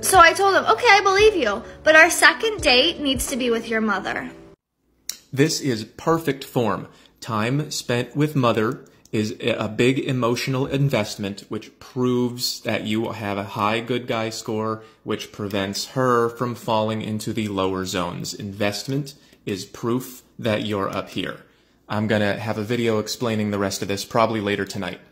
So I told him, okay, I believe you, but our second date needs to be with your mother. This is perfect form. Time spent with mother is a big emotional investment, which proves that you have a high good guy score, which prevents her from falling into the lower zones. Investment is proof that you're up here. I'm gonna have a video explaining the rest of this probably later tonight.